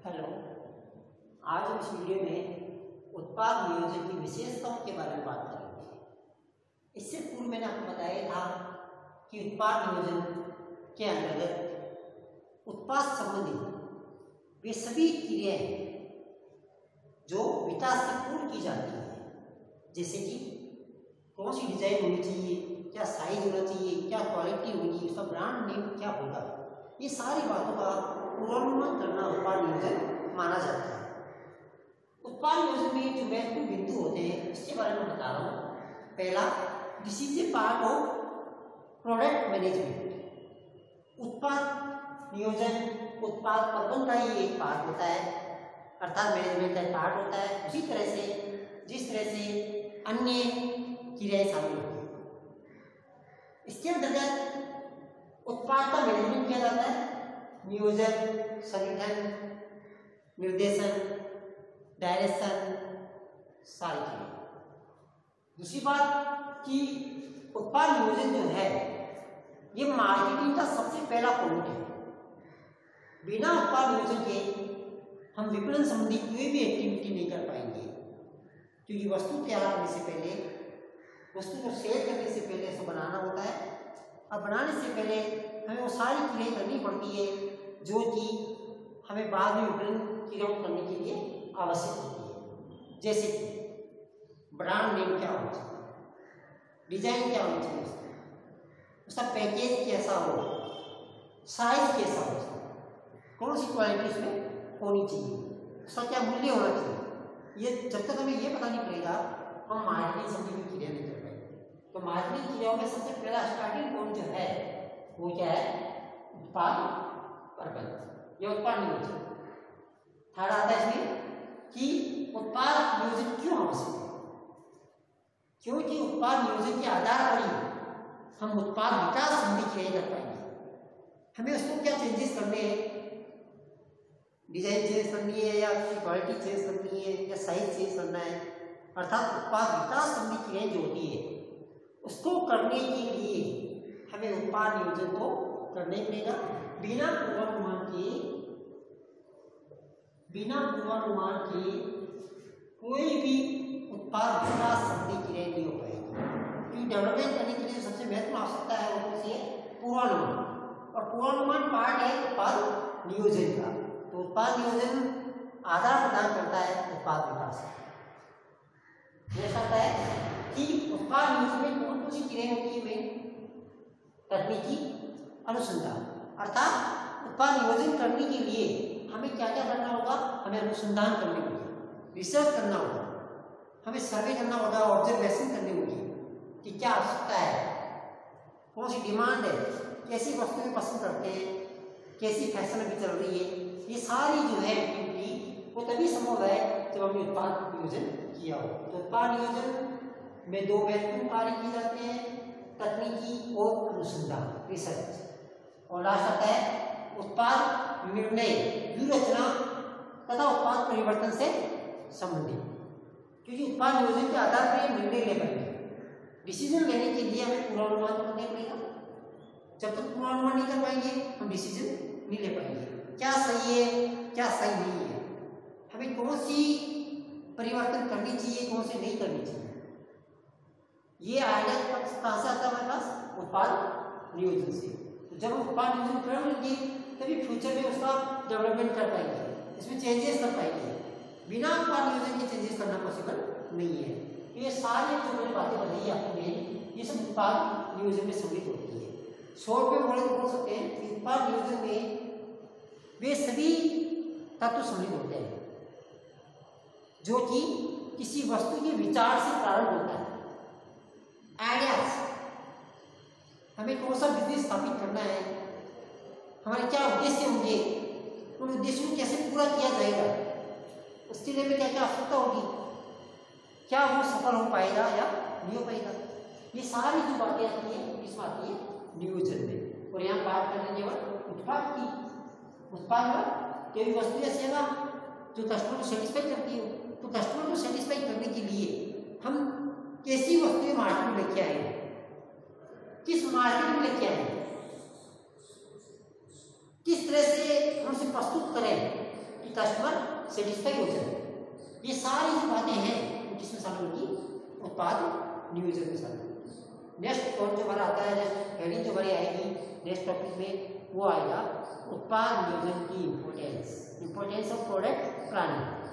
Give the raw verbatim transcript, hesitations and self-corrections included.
Hello, आज हम इस वीडियो में उत्पाद नियोजन की विशेषताओं के बारे में बात करेंगे। इससे पूर्व मैंने आपको बताया था कि उत्पाद नियोजन के अंतर्गत उत्पाद संबंधी वे सभी क्रियाएं जो विकास से पूर्ण की जाती है, जैसे कि कौन सी डिजाइन होनी चाहिए, क्या साइज होना चाहिए, क्या क्वालिटी होगी, उसका ब्रांड नेम क्या होगा, ये सारी बातों का पूर्वानुमान करना उत्पाद नियोजन माना जाता है। उत्पाद नियोजन में जो महत्वपूर्ण बिंदु होते हैं उसके बारे में बता रहा हूँ। पहला, this is a part of product management. उत्पाद नियोजन उत्पाद प्रबंधन का ही एक पार्ट होता है, अर्थात मैनेजमेंट का पार्ट होता है। उसी तरह से जिस तरह से अन्य क्रियाएं शामिल होती है, इसके अंतर्गत उत्पाद का मैनेजमेंट किया जाता है। नियोजन, संगठन, निर्देशन, डायरेक्शन, सारी चीजें। दूसरी बात कि उत्पाद नियोजन जो है ये मार्केटिंग का सबसे पहला पॉइंट है। बिना उत्पाद नियोजन के हम विपणन संबंधी कोई भी एक्टिविटी नहीं कर पाएंगे, क्योंकि वस्तु तैयार करने से पहले, वस्तु को सेल करने से पहले इसको बनाना होता है, और बनाने से पहले हमें वो सारी क्रियाएं करनी पड़ती है जो कि हमें बाद में विपणन क्रियाओं करने के लिए आवश्यक होती है। जैसे कि ब्रांड नेम क्या होना चाहिए, डिजाइन क्या होनी चाहिए, उसका पैकेज कैसा हो, साइज कैसा हो, कौन सी क्वालिटी उसमें होनी चाहिए, उसका क्या मूल्य होना चाहिए। ये जब तक हमें ये पता नहीं पड़ेगा हम मार्केटिंग संबंधी क्रिया नहीं कर पाएंगे। तो मार्केटिंग क्रियाओं में सबसे पहला स्टार्टिंग पॉइंट जो है वो क्या है, उत्पाद प्रबंधन या उत्पाद नियोजन। थर्ड आता है इसमें कि उत्पाद नियोजन क्यों आवश्यक है, क्योंकि उत्पाद नियोजन के आधार पर ही हम उत्पाद विकास संबंधी क्रिया कर पाएंगे। हमें उसको क्या चेंजेस करने हैं, डिजाइन चेंज करनी है या क्वालिटी चेंज करनी है या साइज चेंज करना है, अर्थात उत्पाद विकास संबंधी क्रियाएं जो होती है उसको करने के लिए हमें उत्पाद नियोजन को करने पड़ेगा। बिना पूर्वानुमान के बिना पूर्वानुमान के कोई भी उत्पाद विकास संबंधी क्रियाएं नहीं हो पाएगी, क्योंकि डेवलपमेंट करने के लिए सबसे महत्वपूर्ण आवश्यकता है वो कौन सी है, पूर्वानुमान। और पूर्वानुमान पार्ट है उत्पाद नियोजन का। तो उत्पाद नियोजन आधार प्रदान करता है उत्पाद विकास। यह कहता है कि उत्पाद नियोजन में कौन कौन सी क्रियाएं होती है, तकनीकी अनुसंधान, अर्थात उत्पाद नियोजन करने के लिए हमें क्या क्या करना होगा, हमें अनुसंधान करनी होगी, रिसर्च करना होगा, हमें सर्वे करना होगा, ऑब्जर्वेशन करनी होगी कि क्या आवश्यकता है, कौन सी डिमांड है, कैसी वस्तुएं पसंद करते हैं, कैसी फैशन अभी चल रही है। ये सारी जो है एक्टिविटी वो तभी संभव है जब हमने उत्पाद नियोजन किया हो। तो उत्पाद नियोजन में दो महत्वपूर्ण कार्य किए जाते हैं, तकनीकी और अनुसंधान, रिसर्च। और लास्ट आता है उत्पाद निर्णय, व्यूहरचना तथा उत्पाद परिवर्तन से संबंधित, क्योंकि उत्पाद नियोजन के आधार पर निर्णय ले पाएंगे। डिसीजन लेने के लिए हमें पूर्वानुमान करना पड़ेगा। जब तक पूर्वानुमान नहीं कर पाएंगे हम डिसीजन नहीं ले पाएंगे, क्या सही है क्या सही नहीं है, हमें कौन सी परिवर्तन करनी चाहिए कौन सी नहीं करनी चाहिए। ये आइडिया कहाँ से आता है हमारे पास, उत्पाद नियोजन से। तो जब हम उत्पाद नियोजन कर लेंगे तभी फ्यूचर में उसका डेवलपमेंट कर पाएंगे, इसमें चेंजेस कर पाएंगे। बिना उत्पाद नियोजन के चेंजेस करना पॉसिबल नहीं है। तो ये सारी जो मैंने बातें बताई आपने, ये सब उत्पाद नियोजन में सम्मिलित होती है। शॉर्ट में बोले तो बोल सकते हैं कि उत्पाद नियोजन में वे सभी तत्व सम्मिलित होते हैं जो कि किसी वस्तु के विचार से प्रारंभ होता है। आइडियाज, हमें कौन सा बिजनेस स्थापित करना है, हमारे क्या उद्देश्य होंगे, उन उद्देश्यों को कैसे पूरा किया जाएगा, उसके लिए में क्या क्या आवश्यकता होगी, क्या वो सफल हो पाएगा या नहीं हो पाएगा। ये सारी जो बातें आती है इसमें आती है नियोजन में। और यहाँ बात कर लेंगे उत्पाद की। उत्पाद में कोई वस्तु ऐसी है ना जो कस्टमर को सेटिस्फाई करती हो, तो कस्टमर को सेटिस्फाई करने के लिए हम कैसी वस्तुएं मार्केट में लेके आए, किस मार्केट में लेके आए, किस तरह से हम उसे प्रस्तुत करें कि कस्टमर सेटिस्फाई हो सके। ये सारी जो बातें हैं किसमें शामिल होगी, उत्पाद नियोजन में शामिल होगी। नेक्स्ट और जो हमारा आता है, नेक्स्ट हेडिंग जो हमारी आएगी नेक्स्ट टॉपिक में वो आएगा उत्पाद नियोजन की importance, importance of product planning.